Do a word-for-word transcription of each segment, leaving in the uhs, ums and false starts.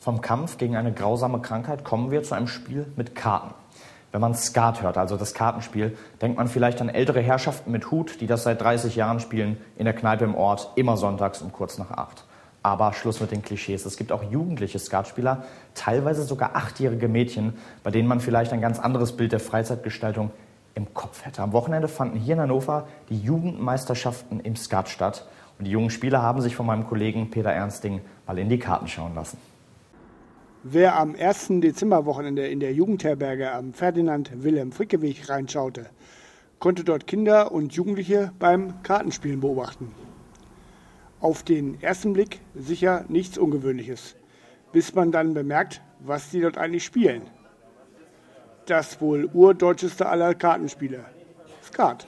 Vom Kampf gegen eine grausame Krankheit kommen wir zu einem Spiel mit Karten. Wenn man Skat hört, also das Kartenspiel, denkt man vielleicht an ältere Herrschaften mit Hut, die das seit dreißig Jahren spielen, in der Kneipe im Ort, immer sonntags um kurz nach acht. Aber Schluss mit den Klischees. Es gibt auch jugendliche Skatspieler, teilweise sogar achtjährige Mädchen, bei denen man vielleicht ein ganz anderes Bild der Freizeitgestaltung im Kopf hätte. Am Wochenende fanden hier in Hannover die Jugendmeisterschaften im Skat statt. Und die jungen Spieler haben sich von meinem Kollegen Peter Ernsting mal in die Karten schauen lassen. Wer am ersten Dezemberwochenende in der Jugendherberge am Ferdinand-Wilhelm-Fricke-Weg reinschaute, konnte dort Kinder und Jugendliche beim Kartenspielen beobachten. Auf den ersten Blick sicher nichts Ungewöhnliches, bis man dann bemerkt, was die dort eigentlich spielen. Das wohl urdeutscheste aller Kartenspiele, Skat.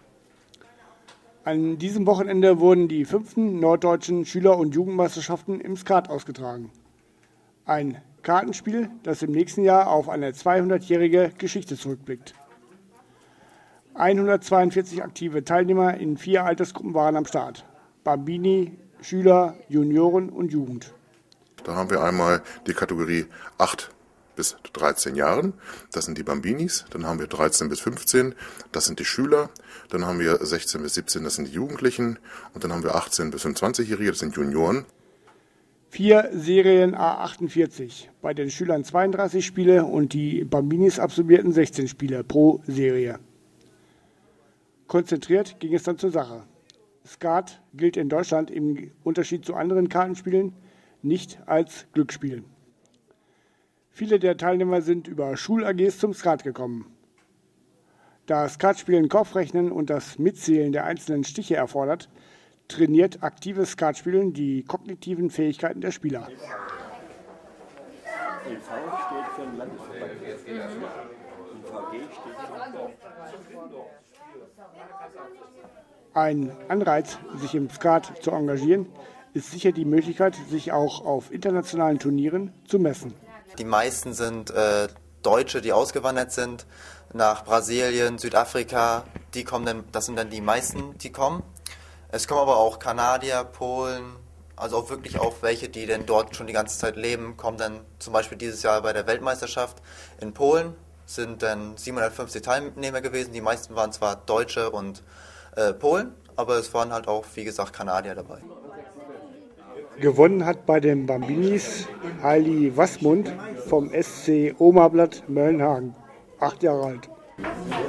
An diesem Wochenende wurden die fünften norddeutschen Schüler- und Jugendmeisterschaften im Skat ausgetragen. Ein Kartenspiel, das im nächsten Jahr auf eine zweihundertjährige Geschichte zurückblickt. hundertzweiundvierzig aktive Teilnehmer in vier Altersgruppen waren am Start. Bambini, Schüler, Junioren und Jugend. Da haben wir einmal die Kategorie acht bis dreizehn Jahren, das sind die Bambinis, dann haben wir dreizehn bis fünfzehn, das sind die Schüler, dann haben wir sechzehn bis siebzehn, das sind die Jugendlichen und dann haben wir achtzehn bis fünfundzwanzigjährige, das sind Junioren. Vier Serien A achtundvierzig, bei den Schülern zweiunddreißig Spiele und die Bambinis absolvierten sechzehn Spiele pro Serie. Konzentriert ging es dann zur Sache. Skat gilt in Deutschland im Unterschied zu anderen Kartenspielen nicht als Glücksspiel. Viele der Teilnehmer sind über Schul-A Gs zum Skat gekommen. Da Skatspielen Kopfrechnen und das Mitzählen der einzelnen Stiche erfordert, trainiert aktives Skatspielen die kognitiven Fähigkeiten der Spieler. Ein Anreiz, sich im Skat zu engagieren, ist sicher die Möglichkeit, sich auch auf internationalen Turnieren zu messen. Die meisten sind äh, Deutsche, die ausgewandert sind nach Brasilien, Südafrika. Die kommen dann, das sind dann die meisten, die kommen. Es kommen aber auch Kanadier, Polen, also auch wirklich auch welche, die denn dort schon die ganze Zeit leben, kommen dann zum Beispiel dieses Jahr bei der Weltmeisterschaft in Polen, sind dann siebenhundertfünfzig Teilnehmer gewesen, die meisten waren zwar Deutsche und äh, Polen, aber es waren halt auch, wie gesagt, Kanadier dabei. Gewonnen hat bei den Bambinis Heili Wassmund vom S C Omerblatt Möllenhagen, acht Jahre alt.